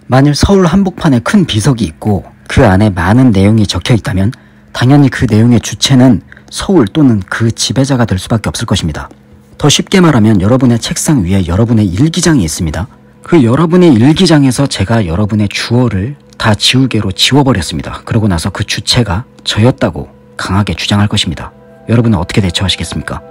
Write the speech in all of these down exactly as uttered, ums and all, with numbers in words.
만일 서울 한복판에 큰 비석이 있고 그 안에 많은 내용이 적혀 있다면 당연히 그 내용의 주체는 서울 또는 그 지배자가 될 수밖에 없을 것입니다. 더 쉽게 말하면 여러분의 책상 위에 여러분의 일기장이 있습니다. 그 여러분의 일기장에서 제가 여러분의 주어를 다 지우개로 지워버렸습니다. 그러고 나서 그 주체가 저였다고 강하게 주장할 것입니다. 여러분은 어떻게 대처하시겠습니까?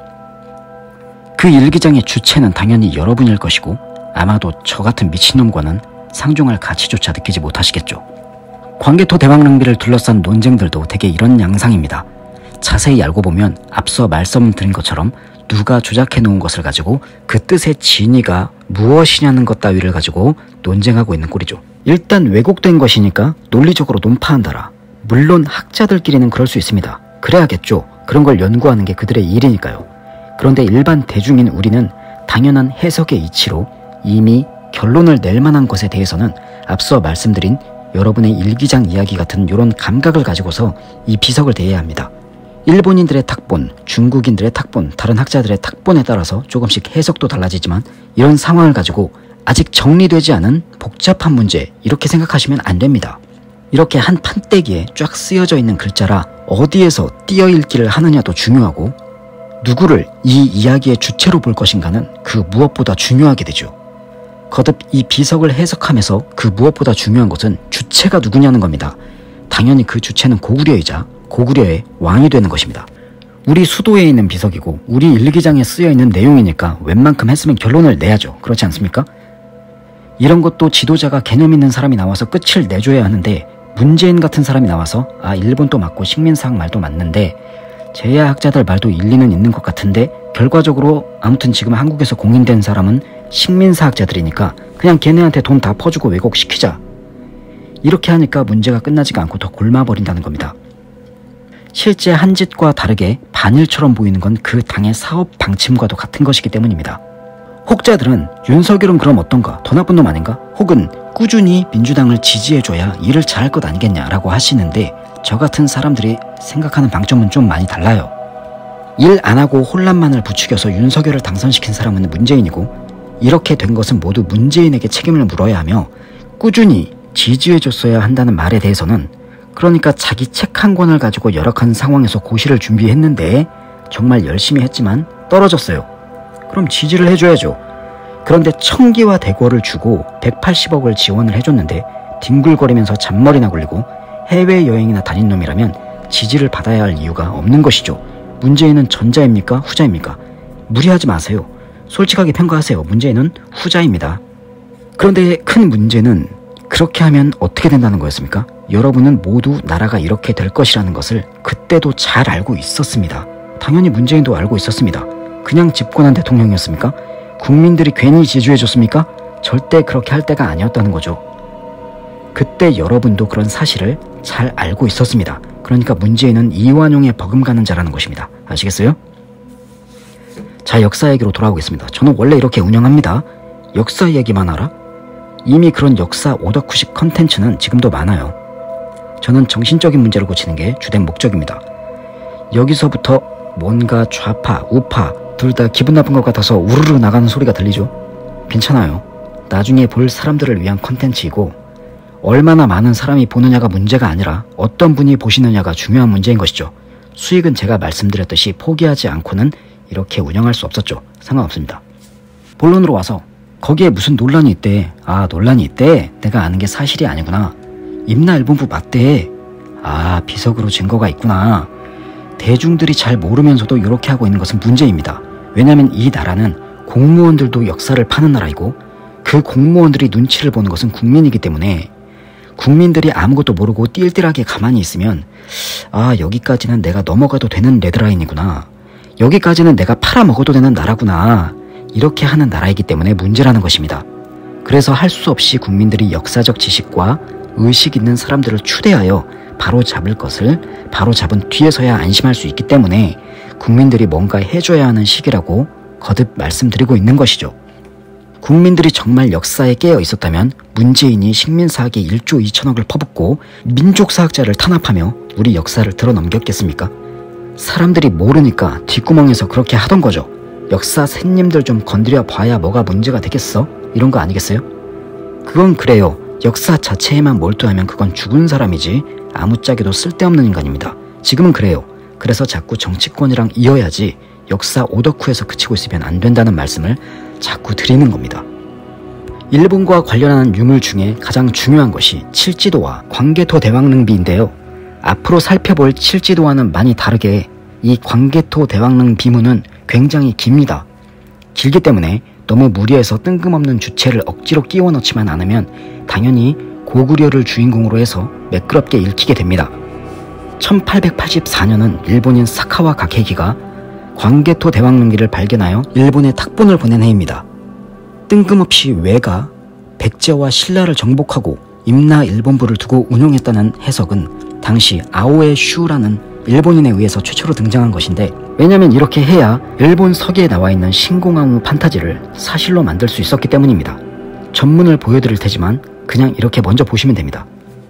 그 일기장의 주체는 당연히 여러분일 것이고 아마도 저 같은 미친놈과는 상종할 가치조차 느끼지 못하시겠죠. 광개토 대왕릉비를 둘러싼 논쟁들도 대개 이런 양상입니다. 자세히 알고 보면 앞서 말씀드린 것처럼 누가 조작해 놓은 것을 가지고 그 뜻의 진위가 무엇이냐는 것 따위를 가지고 논쟁하고 있는 꼴이죠. 일단 왜곡된 것이니까 논리적으로 논파한다라. 물론 학자들끼리는 그럴 수 있습니다. 그래야겠죠. 그런 걸 연구하는 게 그들의 일이니까요. 그런데 일반 대중인 우리는 당연한 해석의 이치로 이미 결론을 낼 만한 것에 대해서는 앞서 말씀드린 여러분의 일기장 이야기 같은 이런 감각을 가지고서 이 비석을 대해야 합니다. 일본인들의 탁본, 중국인들의 탁본, 다른 학자들의 탁본에 따라서 조금씩 해석도 달라지지만 이런 상황을 가지고 아직 정리되지 않은 복잡한 문제 이렇게 생각하시면 안 됩니다. 이렇게 한 판때기에 쫙 쓰여져 있는 글자라 어디에서 띄어읽기를 하느냐도 중요하고 누구를 이 이야기의 주체로 볼 것인가는 그 무엇보다 중요하게 되죠. 거듭 이 비석을 해석하면서 그 무엇보다 중요한 것은 주체가 누구냐는 겁니다. 당연히 그 주체는 고구려이자 고구려의 왕이 되는 것입니다. 우리 수도에 있는 비석이고 우리 일기장에 쓰여있는 내용이니까 웬만큼 했으면 결론을 내야죠. 그렇지 않습니까? 이런 것도 지도자가 개념 있는 사람이 나와서 끝을 내줘야 하는데 문재인 같은 사람이 나와서 아 일본도 맞고 식민사학 말도 맞는데 제야학자들 말도 일리는 있는 것 같은데 결과적으로 아무튼 지금 한국에서 공인된 사람은 식민사학자들이니까 그냥 걔네한테 돈 다 퍼주고 왜곡시키자. 이렇게 하니까 문제가 끝나지가 않고 더 골마버린다는 겁니다. 실제 한 짓과 다르게 반일처럼 보이는 건 그 당의 사업 방침과도 같은 것이기 때문입니다. 혹자들은 윤석열은 그럼 어떤가? 더 나쁜 놈 아닌가? 혹은 꾸준히 민주당을 지지해줘야 일을 잘할 것 아니겠냐라고 하시는데 저 같은 사람들이 생각하는 방점은 좀 많이 달라요. 일 안 하고 혼란만을 부추겨서 윤석열을 당선시킨 사람은 문재인이고 이렇게 된 것은 모두 문재인에게 책임을 물어야 하며 꾸준히 지지해줬어야 한다는 말에 대해서는 그러니까 자기 책 한 권을 가지고 열악한 상황에서 고시를 준비했는데 정말 열심히 했지만 떨어졌어요. 그럼 지지를 해줘야죠. 그런데 청기와 대궐을 주고 백팔십억을 지원을 해줬는데 뒹굴거리면서 잔머리나 굴리고 해외여행이나 다닌 놈이라면 지지를 받아야 할 이유가 없는 것이죠. 문재인은 전자입니까? 후자입니까? 무리하지 마세요. 솔직하게 평가하세요. 문재인은 후자입니다. 그런데 큰 문제는 그렇게 하면 어떻게 된다는 거였습니까? 여러분은 모두 나라가 이렇게 될 것이라는 것을 그때도 잘 알고 있었습니다. 당연히 문재인도 알고 있었습니다. 그냥 집권한 대통령이었습니까? 국민들이 괜히 지지해줬습니까? 절대 그렇게 할 때가 아니었다는 거죠. 그때 여러분도 그런 사실을 잘 알고 있었습니다. 그러니까 문재인은 이완용의 버금가는 자라는 것입니다. 아시겠어요? 자, 역사 얘기로 돌아오겠습니다. 저는 원래 이렇게 운영합니다. 역사 얘기만 알아? 이미 그런 역사 오덕후식 컨텐츠는 지금도 많아요. 저는 정신적인 문제를 고치는 게 주된 목적입니다. 여기서부터 뭔가 좌파, 우파 둘 다 기분 나쁜 것 같아서 우르르 나가는 소리가 들리죠? 괜찮아요. 나중에 볼 사람들을 위한 컨텐츠이고 얼마나 많은 사람이 보느냐가 문제가 아니라 어떤 분이 보시느냐가 중요한 문제인 것이죠. 수익은 제가 말씀드렸듯이 포기하지 않고는 이렇게 운영할 수 없었죠. 상관없습니다. 본론으로 와서 거기에 무슨 논란이 있대. 아, 논란이 있대? 내가 아는 게 사실이 아니구나. 임나일본부 맞대. 아, 비석으로 증거가 있구나. 대중들이 잘 모르면서도 이렇게 하고 있는 것은 문제입니다. 왜냐하면 이 나라는 공무원들도 역사를 파는 나라이고 그 공무원들이 눈치를 보는 것은 국민이기 때문에 국민들이 아무것도 모르고 띨띨하게 가만히 있으면 아, 여기까지는 내가 넘어가도 되는 레드라인이구나. 여기까지는 내가 팔아먹어도 되는 나라구나. 이렇게 하는 나라이기 때문에 문제라는 것입니다. 그래서 할 수 없이 국민들이 역사적 지식과 의식 있는 사람들을 추대하여 바로 잡을 것을 바로 잡은 뒤에서야 안심할 수 있기 때문에 국민들이 뭔가 해줘야 하는 시기라고 거듭 말씀드리고 있는 것이죠. 국민들이 정말 역사에 깨어 있었다면 문재인이 식민사학에 일조 이천억을 퍼붓고 민족사학자를 탄압하며 우리 역사를 들어넘겼겠습니까? 사람들이 모르니까 뒷구멍에서 그렇게 하던 거죠. 역사 샌님들 좀 건드려 봐야 뭐가 문제가 되겠어? 이런 거 아니겠어요? 그건 그래요. 역사 자체에만 몰두하면 그건 죽은 사람이지 아무짝에도 쓸데없는 인간입니다. 지금은 그래요. 그래서 자꾸 정치권이랑 이어야지 역사 오덕후에서 그치고 있으면 안 된다는 말씀을 자꾸 드리는 겁니다. 일본과 관련한 유물 중에 가장 중요한 것이 칠지도와 광개토 대왕릉비인데요. 앞으로 살펴볼 칠지도와는 많이 다르게 이 광개토 대왕릉 비문은 굉장히 깁니다. 길기 때문에 너무 무리해서 뜬금없는 주체를 억지로 끼워 넣지만 않으면 당연히 고구려를 주인공으로 해서 매끄럽게 읽히게 됩니다. 천팔백팔십사 년은 일본인 사카와 가케기가 광개토 대왕릉기를 발견하여 일본에 탁본을 보낸 해입니다. 뜬금없이 왜가 백제와 신라를 정복하고 임나 일본부를 두고 운용했다는 해석은 당시 아오에 슈라는 일본인에 의해서 최초로 등장한 것인데, 왜냐면 이렇게 해야 일본 서기에 나와있는 신공항우 판타지를 사실로 만들 수 있었기 때문입니다. 전문을 보여드릴 테지만 그냥 이렇게 먼저 보시면 됩니다.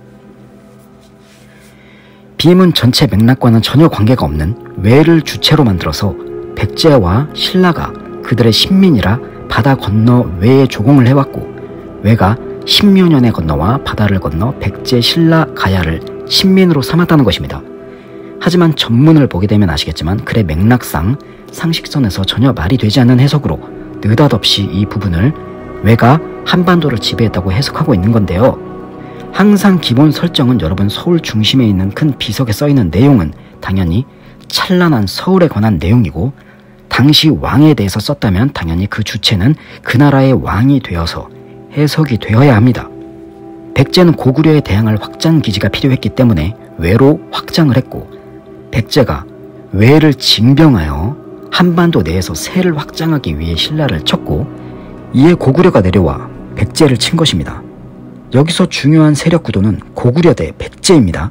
비문 전체 맥락과는 전혀 관계가 없는 왜를 주체로 만들어서 백제와 신라가 그들의 신민이라 바다 건너 왜에 조공을 해왔고, 왜가 십여 년에 건너와 바다를 건너 백제 신라 가야를 신민으로 삼았다는 것입니다. 하지만 전문을 보게 되면 아시겠지만 글의 맥락상 상식선에서 전혀 말이 되지 않는 해석으로 느닷없이 이 부분을 왜가 한반도를 지배했다고 해석하고 있는 건데요. 항상 기본 설정은 여러분 서울 중심에 있는 큰 비석에 써있는 내용은 당연히 찬란한 서울에 관한 내용이고, 당시 왕에 대해서 썼다면 당연히 그 주체는 그 나라의 왕이 되어서 해석이 되어야 합니다. 백제는 고구려에 대항할 확장 기지가 필요했기 때문에 왜로 확장을 했고, 백제가 왜를 징병하여 한반도 내에서 세를 확장하기 위해 신라를 쳤고, 이에 고구려가 내려와 백제를 친 것입니다. 여기서 중요한 세력 구도는 고구려 대 백제입니다.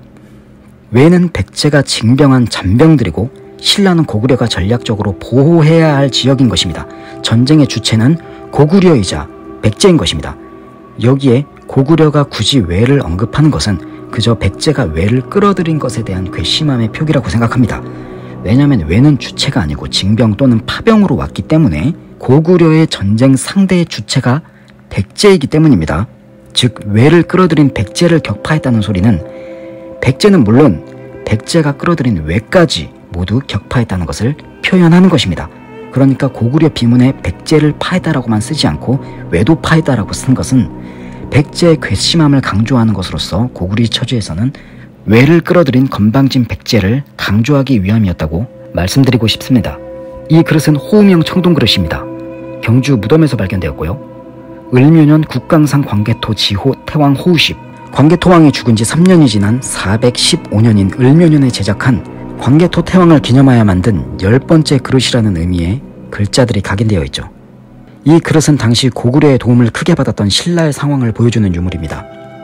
왜는 백제가 징병한 잔병들이고 신라는 고구려가 전략적으로 보호해야 할 지역인 것입니다. 전쟁의 주체는 고구려이자 백제인 것입니다. 여기에 고구려가 굳이 왜를 언급하는 것은 그저 백제가 왜를 끌어들인 것에 대한 괘씸함의 표기라고 생각합니다. 왜냐하면 왜는 주체가 아니고 징병 또는 파병으로 왔기 때문에 고구려의 전쟁 상대의 주체가 백제이기 때문입니다. 즉 왜를 끌어들인 백제를 격파했다는 소리는 백제는 물론 백제가 끌어들인 왜까지 모두 격파했다는 것을 표현하는 것입니다. 그러니까 고구려 비문에 백제를 파했다라고만 쓰지 않고 왜도 파했다라고 쓴 것은 백제의 괘씸함을 강조하는 것으로서 고구리 처지에서는 왜를 끌어들인 건방진 백제를 강조하기 위함이었다고 말씀드리고 싶습니다. 이 그릇은 호우명 청동 그릇입니다. 경주 무덤에서 발견되었고요. 을묘년 국강상 광개토 지호 태왕 호우십, 광개토왕이 죽은 지 삼 년이 지난 사백십오 년인 을묘년에 제작한 광개토 태왕을 기념하여 만든 열 번째 그릇이라는 의미의 글자들이 각인되어 있죠. 이 그릇은 당시 고구려의 도움을 크게 받았던 신라의 상황을 보여주는 유물입니다.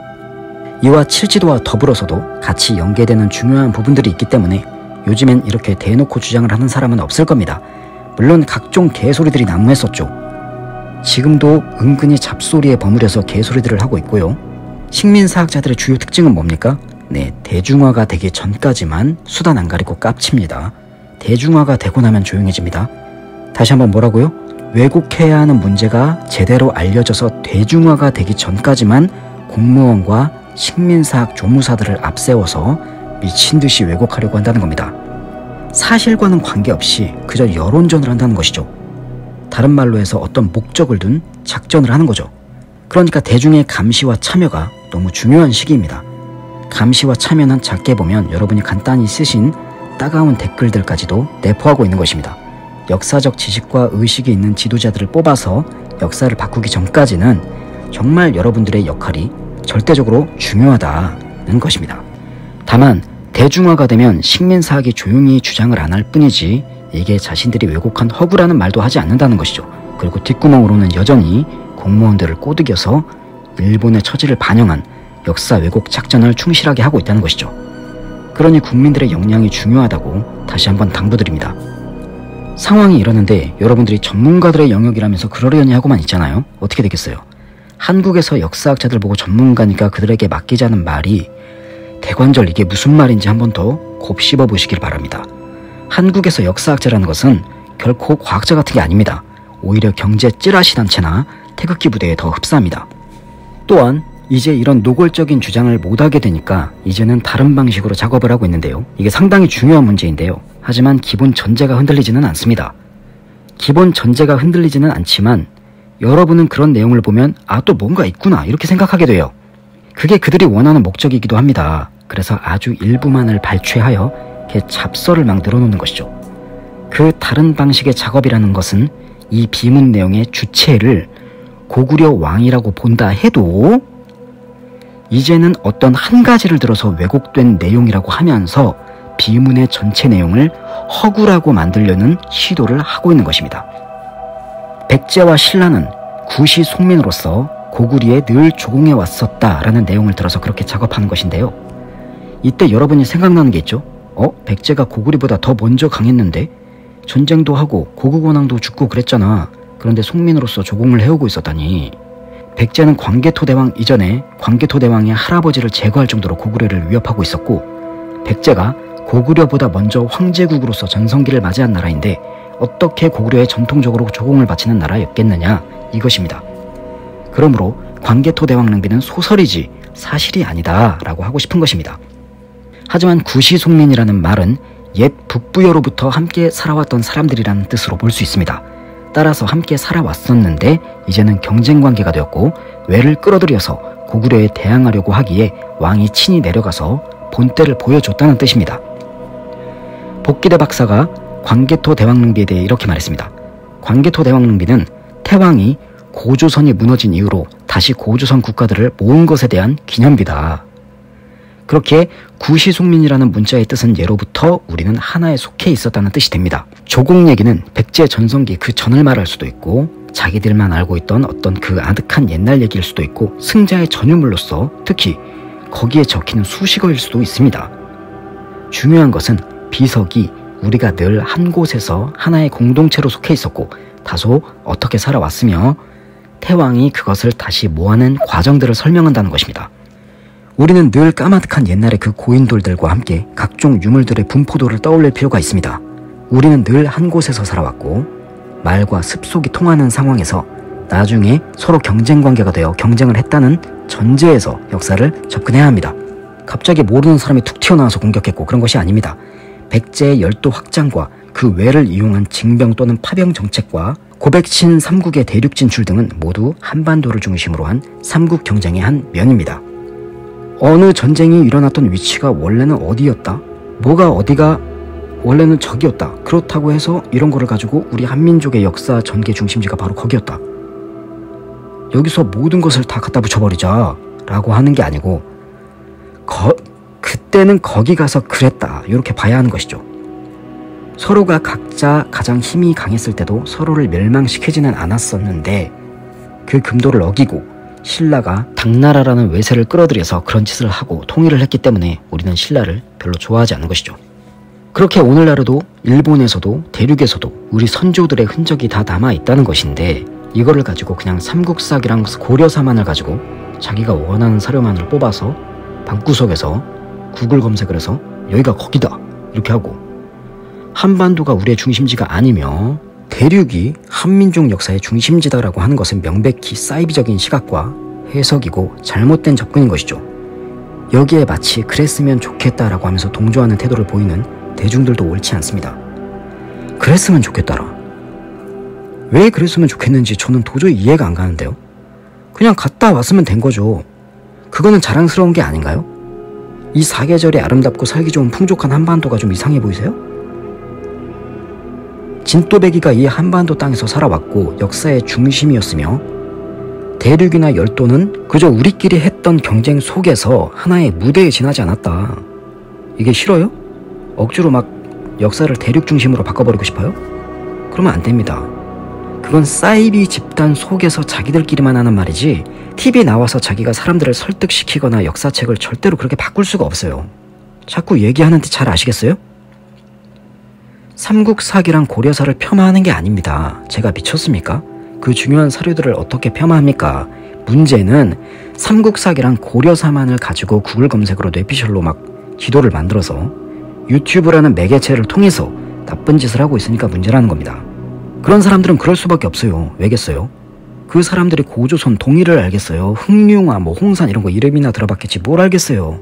이와 칠지도와 더불어서도 같이 연계되는 중요한 부분들이 있기 때문에 요즘엔 이렇게 대놓고 주장을 하는 사람은 없을 겁니다. 물론 각종 개소리들이 난무했었죠. 지금도 은근히 잡소리에 버무려서 개소리들을 하고 있고요. 식민사학자들의 주요 특징은 뭡니까? 네, 대중화가 되기 전까지만 수단 안 가리고 깝칩니다. 대중화가 되고 나면 조용해집니다. 다시 한번 뭐라고요? 왜곡해야 하는 문제가 제대로 알려져서 대중화가 되기 전까지만 공무원과 식민사학 조무사들을 앞세워서 미친듯이 왜곡하려고 한다는 겁니다. 사실과는 관계없이 그저 여론전을 한다는 것이죠. 다른 말로 해서 어떤 목적을 둔 작전을 하는 거죠. 그러니까 대중의 감시와 참여가 너무 중요한 시기입니다. 감시와 참여는 작게 보면 여러분이 간단히 쓰신 따가운 댓글들까지도 내포하고 있는 것입니다. 역사적 지식과 의식이 있는 지도자들을 뽑아서 역사를 바꾸기 전까지는 정말 여러분들의 역할이 절대적으로 중요하다는 것입니다. 다만 대중화가 되면 식민사학이 조용히 주장을 안 할 뿐이지 이게 자신들이 왜곡한 허구라는 말도 하지 않는다는 것이죠. 그리고 뒷구멍으로는 여전히 공무원들을 꼬드겨서 일본의 처지를 반영한 역사 왜곡 작전을 충실하게 하고 있다는 것이죠. 그러니 국민들의 역량이 중요하다고 다시 한번 당부드립니다. 상황이 이러는데 여러분들이 전문가들의 영역이라면서 그러려니 하고만 있잖아요. 어떻게 되겠어요? 한국에서 역사학자들 보고 전문가니까 그들에게 맡기자는 말이 대관절 이게 무슨 말인지 한번 더 곱씹어 보시길 바랍니다. 한국에서 역사학자라는 것은 결코 과학자 같은 게 아닙니다. 오히려 경제 찌라시 단체나 태극기 부대에 더 흡사합니다. 또한 이제 이런 노골적인 주장을 못하게 되니까 이제는 다른 방식으로 작업을 하고 있는데요. 이게 상당히 중요한 문제인데요. 하지만 기본 전제가 흔들리지는 않습니다. 기본 전제가 흔들리지는 않지만 여러분은 그런 내용을 보면 아, 또 뭔가 있구나 이렇게 생각하게 돼요. 그게 그들이 원하는 목적이기도 합니다. 그래서 아주 일부만을 발췌하여 이렇게 잡서를 막 늘어놓는 것이죠. 그 다른 방식의 작업이라는 것은 이 비문 내용의 주체를 고구려 왕이라고 본다 해도 이제는 어떤 한 가지를 들어서 왜곡된 내용이라고 하면서 비문의 전체 내용을 허구라고 만들려는 시도를 하고 있는 것입니다. 백제와 신라는 구시 속민으로서 고구려에 늘 조공해 왔었다라는 내용을 들어서 그렇게 작업하는 것인데요. 이때 여러분이 생각나는 게 있죠. 어? 백제가 고구려보다 더 먼저 강했는데 전쟁도 하고 고국원왕도 죽고 그랬잖아. 그런데 속민으로서 조공을 해오고 있었다니. 백제는 광개토대왕 이전에 광개토대왕의 할아버지를 제거할 정도로 고구려를 위협하고 있었고, 백제가 고구려보다 먼저 황제국으로서 전성기를 맞이한 나라인데 어떻게 고구려에 전통적으로 조공을 바치는 나라였겠느냐 이것입니다. 그러므로 광개토대왕 낭비는 소설이지 사실이 아니다 라고 하고 싶은 것입니다. 하지만 구시속민이라는 말은 옛 북부여로부터 함께 살아왔던 사람들이라는 뜻으로 볼 수 있습니다. 따라서 함께 살아왔었는데 이제는 경쟁관계가 되었고 외를 끌어들여서 고구려에 대항하려고 하기에 왕이 친히 내려가서 본때를 보여줬다는 뜻입니다. 복기대 박사가 광개토 대왕릉비에 대해 이렇게 말했습니다. 광개토 대왕릉비는 태왕이 고조선이 무너진 이후로 다시 고조선 국가들을 모은 것에 대한 기념비다. 그렇게 구시속민이라는 문자의 뜻은 예로부터 우리는 하나에 속해 있었다는 뜻이 됩니다. 조공 얘기는 백제 전성기 그 전을 말할 수도 있고 자기들만 알고 있던 어떤 그 아득한 옛날 얘기일 수도 있고 승자의 전유물로서 특히 거기에 적히는 수식어일 수도 있습니다. 중요한 것은 비석이 우리가 늘 한 곳에서 하나의 공동체로 속해 있었고 다소 어떻게 살아왔으며 태왕이 그것을 다시 모아낸 과정들을 설명한다는 것입니다. 우리는 늘 까마득한 옛날의 그 고인돌들과 함께 각종 유물들의 분포도를 떠올릴 필요가 있습니다. 우리는 늘 한 곳에서 살아왔고 말과 습속이 통하는 상황에서 나중에 서로 경쟁관계가 되어 경쟁을 했다는 전제에서 역사를 접근해야 합니다. 갑자기 모르는 사람이 툭 튀어나와서 공격했고 그런 것이 아닙니다. 백제의 열도 확장과 그 외를 이용한 징병 또는 파병 정책과 고백신 삼국의 대륙 진출 등은 모두 한반도를 중심으로 한 삼국 경쟁의 한 면입니다. 어느 전쟁이 일어났던 위치가 원래는 어디였다? 뭐가 어디가 원래는 저기였다. 그렇다고 해서 이런 거를 가지고 우리 한민족의 역사 전개 중심지가 바로 거기였다. 여기서 모든 것을 다 갖다 붙여버리자 라고 하는 게 아니고 거, 그때는 거기 가서 그랬다 이렇게 봐야 하는 것이죠. 서로가 각자 가장 힘이 강했을 때도 서로를 멸망시키지는 않았었는데 그 금도를 어기고 신라가 당나라라는 외세를 끌어들여서 그런 짓을 하고 통일을 했기 때문에 우리는 신라를 별로 좋아하지 않는 것이죠. 그렇게 오늘날에도 일본에서도 대륙에서도 우리 선조들의 흔적이 다 남아있다는 것인데 이거를 가지고 그냥 삼국사기랑 고려사만을 가지고 자기가 원하는 사료만을 뽑아서 방구석에서 구글 검색을 해서 여기가 거기다 이렇게 하고 한반도가 우리의 중심지가 아니며 대륙이 한민족 역사의 중심지다라고 하는 것은 명백히 사이비적인 시각과 해석이고 잘못된 접근인 것이죠. 여기에 마치 그랬으면 좋겠다라고 하면서 동조하는 태도를 보이는 대중들도 옳지 않습니다. 그랬으면 좋겠다라. 왜 그랬으면 좋겠는지 저는 도저히 이해가 안 가는데요. 그냥 갔다 왔으면 된 거죠. 그거는 자랑스러운 게 아닌가요? 이 사계절이 아름답고 살기 좋은 풍족한 한반도가 좀 이상해 보이세요? 진또배기가 이 한반도 땅에서 살아왔고 역사의 중심이었으며 대륙이나 열도는 그저 우리끼리 했던 경쟁 속에서 하나의 무대에 지나지 않았다. 이게 싫어요? 억지로 막 역사를 대륙 중심으로 바꿔버리고 싶어요? 그러면 안 됩니다. 그건 사이비 집단 속에서 자기들끼리만 하는 말이지 티비에 나와서 자기가 사람들을 설득시키거나 역사책을 절대로 그렇게 바꿀 수가 없어요. 자꾸 얘기하는데 잘 아시겠어요? 삼국사기랑 고려사를 폄하하는 게 아닙니다. 제가 미쳤습니까? 그 중요한 사료들을 어떻게 폄하합니까? 문제는 삼국사기랑 고려사만을 가지고 구글 검색으로 뇌피셜로 막 지도를 만들어서 유튜브라는 매개체를 통해서 나쁜 짓을 하고 있으니까 문제라는 겁니다. 그런 사람들은 그럴 수밖에 없어요. 왜겠어요? 그 사람들이 고조선 동일을 알겠어요? 흥룡아 뭐 홍산 이런 거 이름이나 들어봤겠지 뭘 알겠어요?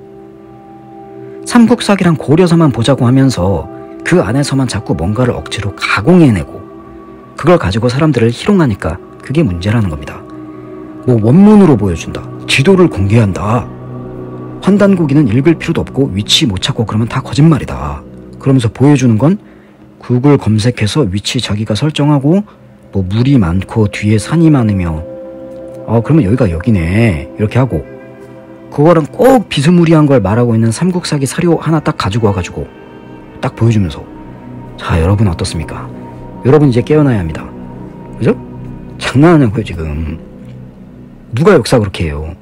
삼국사기랑 고려사만 보자고 하면서 그 안에서만 자꾸 뭔가를 억지로 가공해내고 그걸 가지고 사람들을 희롱하니까 그게 문제라는 겁니다. 뭐 원문으로 보여준다. 지도를 공개한다. 환단고기는 읽을 필요도 없고 위치 못 찾고 그러면 다 거짓말이다. 그러면서 보여주는 건 구글 검색해서 위치 자기가 설정하고 뭐 물이 많고 뒤에 산이 많으며 어 그러면 여기가 여기네 이렇게 하고 그거랑 꼭 비스무리한 걸 말하고 있는 삼국사기 사료 하나 딱 가지고 와가지고 딱 보여주면서 자 여러분 어떻습니까? 여러분 이제 깨어나야 합니다. 그죠? 장난하냐고요 지금. 누가 역사 그렇게 해요?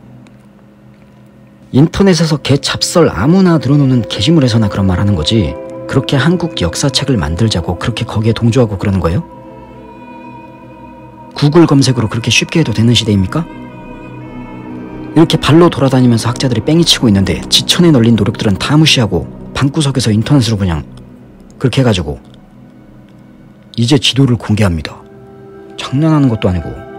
인터넷에서 개 잡설 아무나 들어놓는 게시물에서나 그런 말 하는 거지 그렇게 한국 역사책을 만들자고 그렇게 거기에 동조하고 그러는 거예요? 구글 검색으로 그렇게 쉽게 해도 되는 시대입니까? 이렇게 발로 돌아다니면서 학자들이 뺑이 치고 있는데 지천에 널린 노력들은 다 무시하고 방구석에서 인터넷으로 그냥 그렇게 해가지고 이제 지도를 공개합니다. 장난하는 것도 아니고.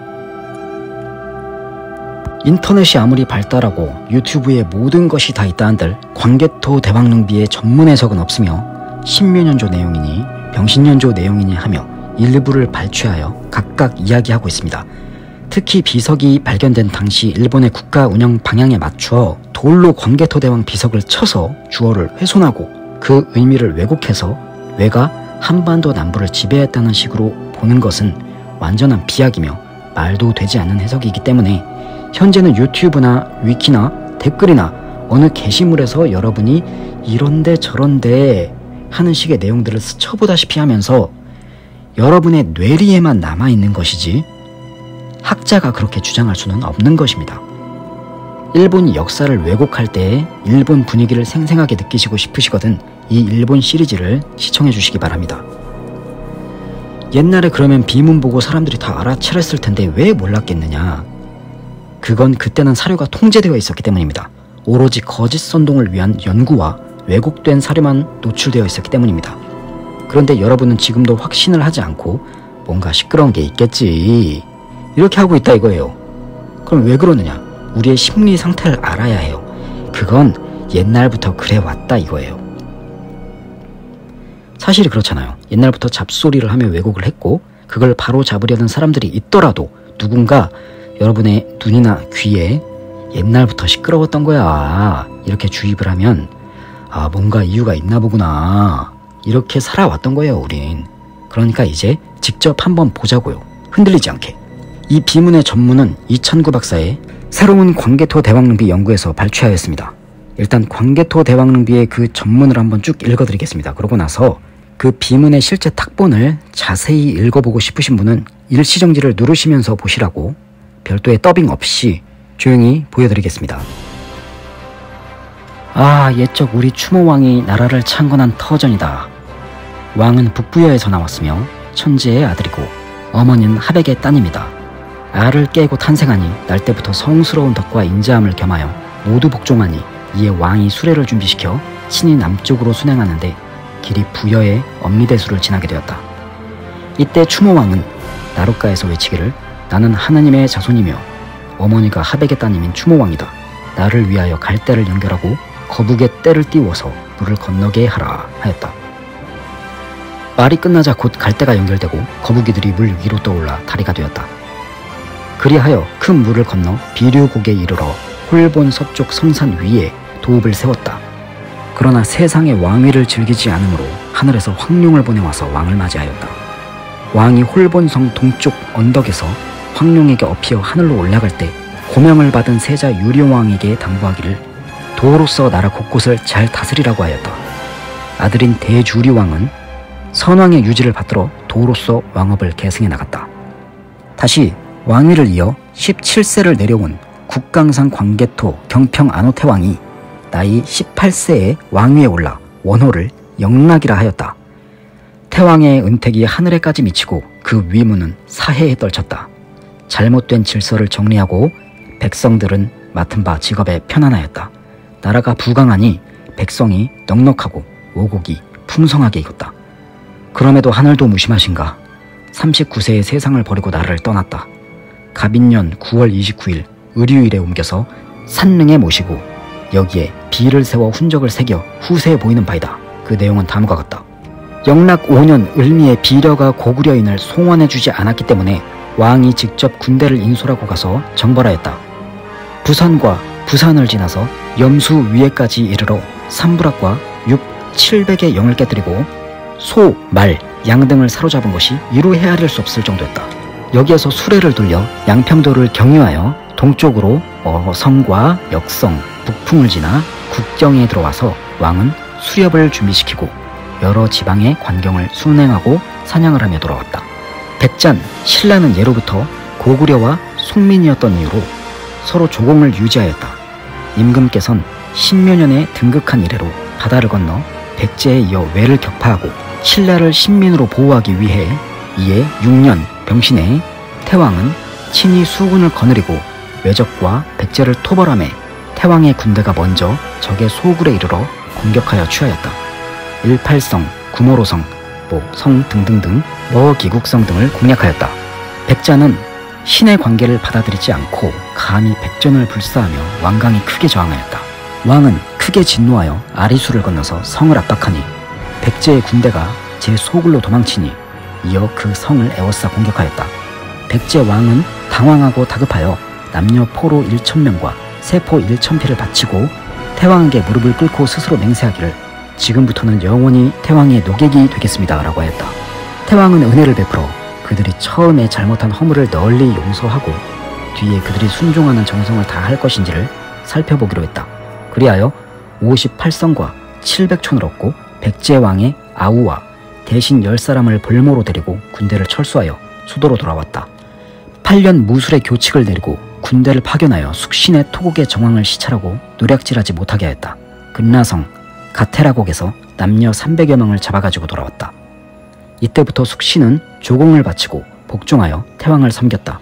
인터넷이 아무리 발달하고 유튜브에 모든 것이 다 있다 한들 광개토 대왕릉비의 전문 해석은 없으며 신묘년조 내용이니 병신년조 내용이니 하며 일부를 발췌하여 각각 이야기하고 있습니다. 특히 비석이 발견된 당시 일본의 국가 운영 방향에 맞춰 돌로 광개토 대왕 비석을 쳐서 주어를 훼손하고 그 의미를 왜곡해서 왜가 한반도 남부를 지배했다는 식으로 보는 것은 완전한 비약이며 말도 되지 않는 해석이기 때문에 현재는 유튜브나 위키나 댓글이나 어느 게시물에서 여러분이 이런데 저런데 하는 식의 내용들을 스쳐보다시피 하면서 여러분의 뇌리에만 남아있는 것이지 학자가 그렇게 주장할 수는 없는 것입니다. 일본이 역사를 왜곡할 때에 일본 분위기를 생생하게 느끼시고 싶으시거든 이 일본 시리즈를 시청해 주시기 바랍니다. 옛날에 그러면 비문 보고 사람들이 다 알아차렸을 텐데 왜 몰랐겠느냐. 그건 그때는 사료가 통제되어 있었기 때문입니다. 오로지 거짓 선동을 위한 연구와 왜곡된 사료만 노출되어 있었기 때문입니다. 그런데 여러분은 지금도 확신을 하지 않고 뭔가 시끄러운 게 있겠지 이렇게 하고 있다 이거예요. 그럼 왜 그러느냐? 우리의 심리 상태를 알아야 해요. 그건 옛날부터 그래 왔다 이거예요. 사실이 그렇잖아요. 옛날부터 잡소리를 하며 왜곡을 했고 그걸 바로 잡으려는 사람들이 있더라도 누군가 여러분의 눈이나 귀에 옛날부터 시끄러웠던 거야 이렇게 주입을 하면 아 뭔가 이유가 있나 보구나 이렇게 살아왔던 거예요 우린. 그러니까 이제 직접 한번 보자고요. 흔들리지 않게. 이 비문의 전문은 이천구 박사의 새로운 광개토 대왕릉비 연구에서 발췌하였습니다. 일단 광개토 대왕릉비의 그 전문을 한번 쭉 읽어드리겠습니다. 그러고 나서 그 비문의 실제 탁본을 자세히 읽어보고 싶으신 분은 일시정지를 누르시면서 보시라고 별도의 더빙 없이 조용히 보여드리겠습니다. 아, 옛적 우리 추모왕이 나라를 창건한 터전이다. 왕은 북부여에서 나왔으며 천지의 아들이고 어머니는 하백의 따님이다. 알을 깨고 탄생하니 날 때부터 성스러운 덕과 인자함을 겸하여 모두 복종하니 이에 왕이 수레를 준비시켜 친히 남쪽으로 순행하는데 길이 부여의 엄미대수를 지나게 되었다. 이때 추모왕은 나룻가에서 외치기를 나는 하느님의 자손이며 어머니가 하백의 따님인 추모왕이다. 나를 위하여 갈대를 연결하고 거북의 떼를 띄워서 물을 건너게 하라 하였다. 말이 끝나자 곧 갈대가 연결되고 거북이들이 물 위로 떠올라 다리가 되었다. 그리하여 큰 물을 건너 비류곡에 이르러 홀본 서쪽 성산 위에 도읍을 세웠다. 그러나 세상의 왕위를 즐기지 않으므로 하늘에서 황룡을 보내와서 왕을 맞이하였다. 왕이 홀본성 동쪽 언덕에서 황룡에게 엎여 하늘로 올라갈 때 고명을 받은 세자 유룡왕에게 당부하기를 도로서 나라 곳곳을 잘 다스리라고 하였다. 아들인 대주리왕은 선왕의 유지를 받들어 도로서 왕업을 계승해 나갔다. 다시 왕위를 이어 십칠 세를 내려온 국강상 광개토 경평 안호태왕이 나이 십팔 세에 왕위에 올라 원호를 영락이라 하였다. 태왕의 은택이 하늘에까지 미치고 그 위문은 사해에 떨쳤다. 잘못된 질서를 정리하고 백성들은 맡은 바 직업에 편안하였다. 나라가 부강하니 백성이 넉넉하고 오곡이 풍성하게 익었다. 그럼에도 하늘도 무심하신가. 삼십구 세에 세상을 버리고 나라를 떠났다. 갑인년 구월 이십구일 의류일에 옮겨서 산릉에 모시고 여기에 비를 세워 훈적을 새겨 후세에 보이는 바이다. 그 내용은 다음과 같다. 영락 오년 을미에 비려가 고구려인을 송원해주지 않았기 때문에 왕이 직접 군대를 인솔하고 가서 정벌하였다. 부산과 부산을 지나서 염수 위에까지 이르러 삼부락과 육, 칠백의 영을 깨뜨리고 소, 말, 양 등을 사로잡은 것이 이루 헤아릴 수 없을 정도였다. 여기에서 수레를 돌려 양평도를 경유하여 동쪽으로 어성과 역성, 북풍을 지나 국경에 들어와서 왕은 수렵을 준비시키고 여러 지방의 관경을 순행하고 사냥을 하며 돌아왔다. 백잔, 신라는 예로부터 고구려와 송민이었던 이유로 서로 조공을 유지하였다. 임금께선 신묘년에 등극한 이래로 바다를 건너 백제에 이어 외를 격파하고 신라를 신민으로 보호하기 위해 이에 육년 병신에 태왕은 친히 수군을 거느리고 외적과 백제를 토벌하매 태왕의 군대가 먼저 적의 소굴에 이르러 공격하여 취하였다. 일팔성, 구모로성, 뭐 성 등등등 머기국성 등을 공략하였다. 백자는 신의 관계를 받아들이지 않고 감히 백전을 불사하며 왕강이 크게 저항하였다. 왕은 크게 진노하여 아리수를 건너서 성을 압박하니 백제의 군대가 제 소굴로 도망치니 이어 그 성을 에워싸 공격하였다. 백제 왕은 당황하고 다급하여 남녀 포로 일천명과 세포 일천피를 바치고 태왕에게 무릎을 꿇고 스스로 맹세하기를 지금부터는 영원히 태왕의 노객이 되겠습니다 라고 하였다. 태왕은 은혜를 베풀어 그들이 처음에 잘못한 허물을 널리 용서하고 뒤에 그들이 순종하는 정성을 다할 것인지를 살펴보기로 했다. 그리하여 오십팔성과 칠백촌을 얻고 백제왕의 아우와 대신 열 사람을 볼모로 데리고 군대를 철수하여 수도로 돌아왔다. 팔 년 무술의 교칙을 내리고 군대를 파견하여 숙신의 토곡의 정황을 시찰하고 노략질하지 못하게 하였다. 근나성, 가테라곡에서 남녀 삼백여 명을 잡아가지고 돌아왔다. 이때부터 숙신은 조공을 바치고 복종하여 태왕을 섬겼다.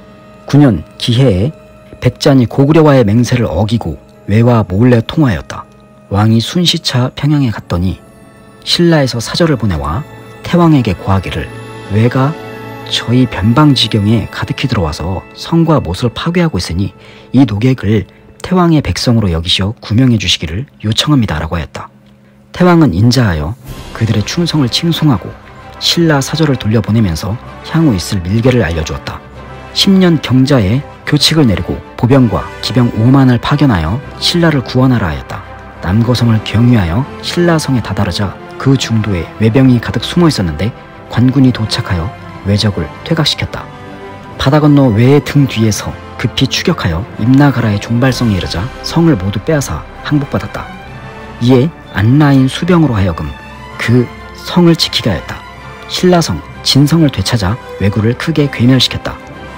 구 년 기해에 백잔이 고구려와의 맹세를 어기고 외와 몰래 통화하였다. 왕이 순시차 평양에 갔더니 신라에서 사절을 보내와 태왕에게 고하기를 외가 저희 변방지경에 가득히 들어와서 성과 못을 파괴하고 있으니 이 노객을 태왕의 백성으로 여기시어 구명해 주시기를 요청합니다 라고 하였다. 태왕은 인자하여 그들의 충성을 칭송하고 신라 사절을 돌려보내면서 향후 있을 밀계를 알려주었다. 십 년 경자에 교칙을 내리고 보병과 기병 오만을 파견하여 신라를 구원하라 하였다. 남거성을 경유하여 신라성에 다다르자 그 중도에 외병이 가득 숨어 있었는데 관군이 도착하여 외적을 퇴각시켰다. 바다 건너 외의 등 뒤에서 급히 추격하여 임나가라의 종발성에 이르자 성을 모두 빼앗아 항복받았다. 이에 안라인 수병으로 하여금 그 성을 지키게 하였다. 신라성 진성을 되찾아 왜구를 크게 괴멸시켰다.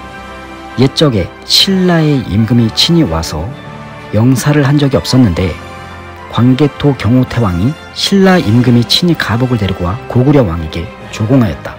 옛적에 신라의 임금이 친히 와서 영사를 한 적이 없었는데 광개토 경호태왕이 신라 임금이 친히 가복을 데리고 와 고구려 왕에게 조공하였다.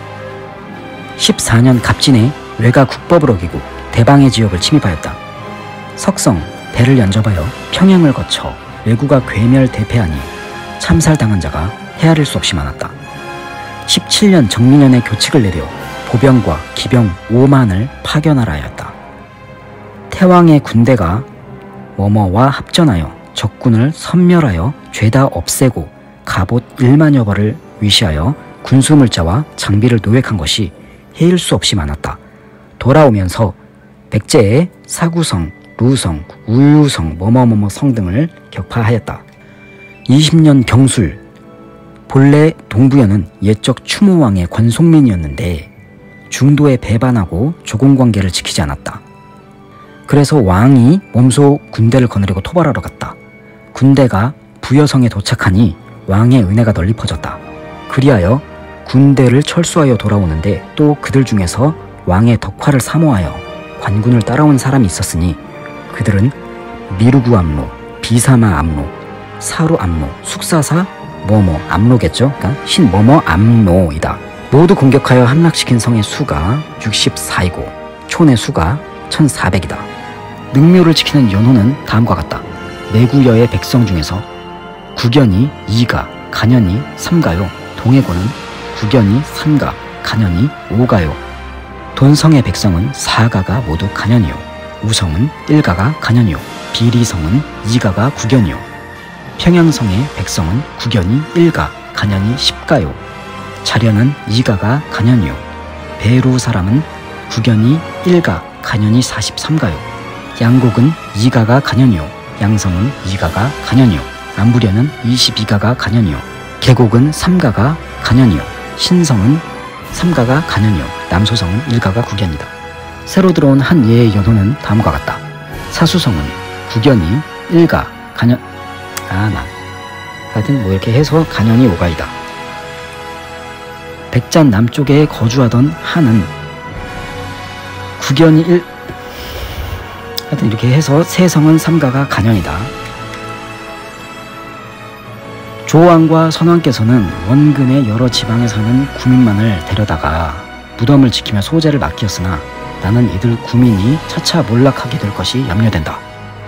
십사 년 갑진에 외가 국법을 어기고 대방의 지역을 침입하였다. 석성, 배를 연접하여 평양을 거쳐 왜구가 괴멸 대패하니 참살당한 자가 헤아릴 수 없이 많았다. 십칠 년 정민년에 교칙을 내려 보병과 기병 오만을 파견하라 하였다. 태왕의 군대가 뭐뭐와 합전하여 적군을 섬멸하여 죄다 없애고 갑옷 일만여 벌을 위시하여 군수물자와 장비를 노획한 것이 헤일 수 없이 많았다. 돌아오면서 백제의 사구성, 루성, 우유성, 뭐뭐뭐뭐 성 등을 격파하였다. 이십 년 경술, 본래 동부연은 옛적 추모왕의 권송민이었는데 중도에 배반하고 조공관계를 지키지 않았다. 그래서 왕이 몸소 군대를 거느리고 토벌하러 갔다. 군대가 부여성에 도착하니 왕의 은혜가 널리 퍼졌다. 그리하여 군대를 철수하여 돌아오는데 또 그들 중에서 왕의 덕화를 사모하여 관군을 따라온 사람이 있었으니 그들은 미루구 암로, 비사마 암로, 사루 암로, 숙사사 뭐뭐 암로겠죠. 그러니까 신 뭐뭐 암로이다. 모두 공격하여 함락시킨 성의 수가 육십사이고 촌의 수가 천사백이다. 능묘를 지키는 연호는 다음과 같다. 내구여의 백성 중에서 구견이 이가, 간연이 삼가요, 동해고는 구견이 삼가, 간연이 오가요, 돈성의 백성은 사가가 모두 간연이요, 우성은 일가가 간연이요, 비리성은 이가가 구견이요, 평양성의 백성은 구견이 일가, 간연이 십가요, 자련은 이가가 간연이요, 배루 사람은 구견이 일가, 간연이 사십삼가요, 양곡은 이가가 간연이요, 양성은 이가가 간연이요, 안부련은 이십이가가 간연이요, 계곡은 삼가가 간연이요, 신성은 삼가가 간연이요, 남소성은 일가가 구견이다. 새로 들어온 한 예의 연호는 다음과 같다. 사수성은 구견이 일가, 간연, 아, 나. 하여튼 뭐 이렇게 해서 간연이 오가이다. 백잔 남쪽에 거주하던 한은 구견이 일, 하여튼 이렇게 해서 세성은 삼가가 간연이다. 조왕과 선왕께서는 원근의 여러 지방에 사는 구민만을 데려다가 무덤을 지키며 소재를 맡겼으나 나는 이들 구민이 차차 몰락하게 될 것이 염려된다.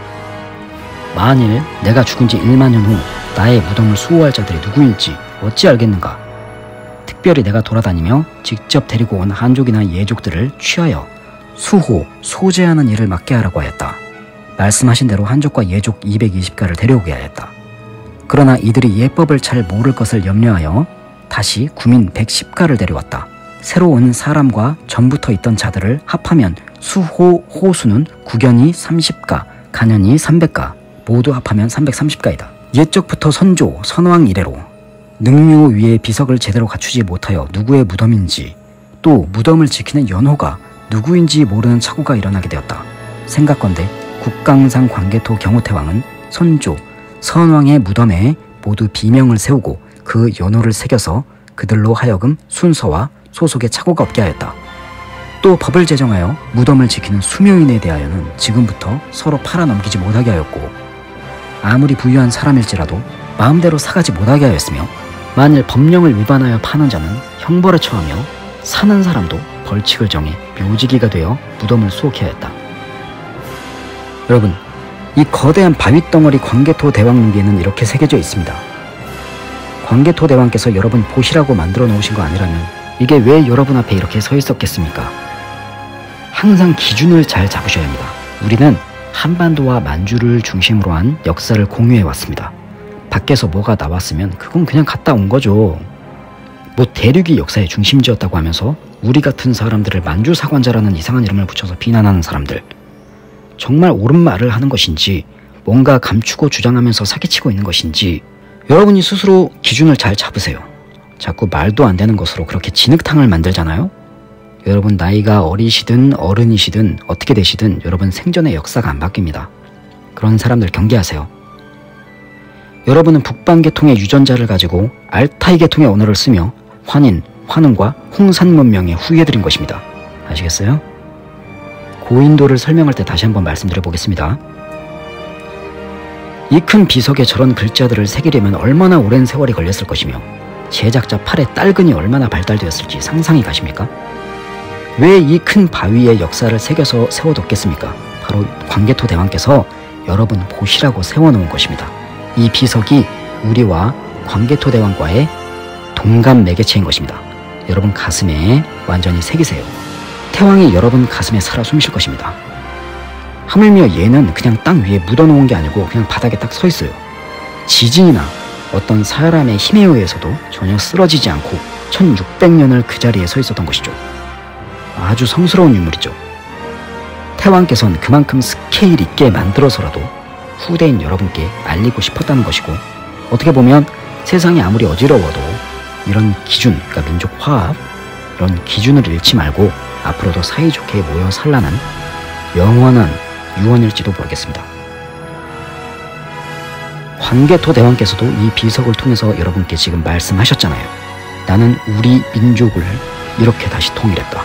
만일 내가 죽은 지 일만 년 후 나의 무덤을 수호할 자들이 누구인지 어찌 알겠는가? 특별히 내가 돌아다니며 직접 데리고 온 한족이나 예족들을 취하여 수호, 소재하는 일을 맡게 하라고 하였다. 말씀하신 대로 한족과 예족 이백이십가를 데려오게 하였다. 그러나 이들이 예법을 잘 모를 것을 염려하여 다시 구민 백십가를 데려왔다. 새로 온 사람과 전부터 있던 자들을 합하면 수호, 호수는 구견이 삼십가, 간연이 삼백가, 모두 합하면 삼백삼십가이다. 옛적부터 선조, 선왕 이래로 능유 위에 비석을 제대로 갖추지 못하여 누구의 무덤인지 또 무덤을 지키는 연호가 누구인지 모르는 착오가 일어나게 되었다. 생각건대 국강상 광개토 경호태왕은 선조, 선왕의 무덤에 모두 비명을 세우고 그 연호를 새겨서 그들로 하여금 순서와 소속에 착오가 없게 하였다. 또 법을 제정하여 무덤을 지키는 수묘인에 대하여는 지금부터 서로 팔아넘기지 못하게 하였고 아무리 부유한 사람일지라도 마음대로 사가지 못하게 하였으며 만일 법령을 위반하여 파는 자는 형벌에 처하며 사는 사람도 벌칙을 정해 묘지기가 되어 무덤을 수호케 하였다. 여러분, 이 거대한 바위덩어리 광개토 대왕릉비에는 이렇게 새겨져 있습니다. 광개토 대왕께서 여러분 보시라고 만들어 놓으신 거 아니라면 이게 왜 여러분 앞에 이렇게 서 있었겠습니까? 항상 기준을 잘 잡으셔야 합니다. 우리는 한반도와 만주를 중심으로 한 역사를 공유해 왔습니다. 밖에서 뭐가 나왔으면 그건 그냥 갔다 온 거죠. 뭐 대륙이 역사의 중심지였다고 하면서 우리 같은 사람들을 만주사관자라는 이상한 이름을 붙여서 비난하는 사람들, 정말 옳은 말을 하는 것인지 뭔가 감추고 주장하면서 사기치고 있는 것인지 여러분이 스스로 기준을 잘 잡으세요. 자꾸 말도 안 되는 것으로 그렇게 진흙탕을 만들잖아요. 여러분 나이가 어리시든 어른이시든 어떻게 되시든 여러분 생전의 역사가 안 바뀝니다. 그런 사람들 경계하세요. 여러분은 북방계통의 유전자를 가지고 알타이 계통의 언어를 쓰며 환인, 환웅과 홍산 문명의 후예들인 것입니다. 아시겠어요? 고인도를 설명할 때 다시 한번 말씀드려 보겠습니다. 이 큰 비석에 저런 글자들을 새기려면 얼마나 오랜 세월이 걸렸을 것이며 제작자 팔의 딸근이 얼마나 발달되었을지 상상이 가십니까? 왜 이 큰 바위의 역사를 새겨서 세워뒀겠습니까? 바로 광개토 대왕께서 여러분 보시라고 세워놓은 것입니다. 이 비석이 우리와 광개토 대왕과의 동감 매개체인 것입니다. 여러분 가슴에 완전히 새기세요. 태왕이 여러분 가슴에 살아 숨쉴 것입니다. 하물며 얘는 그냥 땅 위에 묻어놓은 게 아니고 그냥 바닥에 딱 서 있어요. 지진이나 어떤 사람의 힘에 의해서도 전혀 쓰러지지 않고 천육백 년을 그 자리에 서 있었던 것이죠. 아주 성스러운 유물이죠. 태왕께서는 그만큼 스케일 있게 만들어서라도 후대인 여러분께 알리고 싶었다는 것이고, 어떻게 보면 세상이 아무리 어지러워도 이런 기준, 그러니까 민족 화합, 이런 기준을 잃지 말고 앞으로도 사이좋게 모여 살라는 영원한 유언일지도 모르겠습니다. 광개토 대왕께서도 이 비석을 통해서 여러분께 지금 말씀하셨잖아요. 나는 우리 민족을 이렇게 다시 통일했다.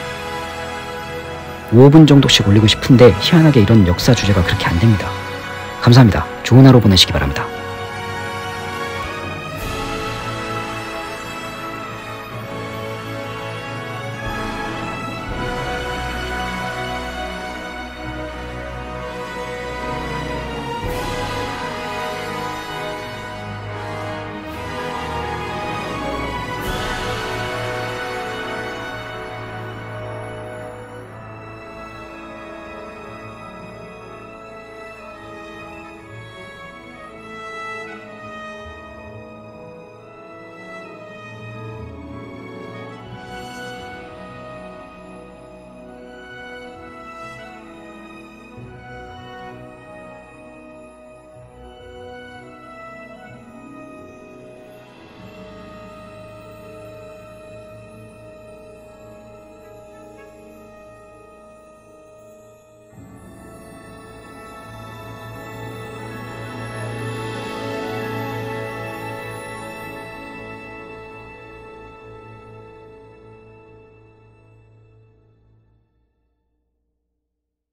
오 분 정도씩 올리고 싶은데 희한하게 이런 역사 주제가 그렇게 안 됩니다. 감사합니다. 좋은 하루 보내시기 바랍니다.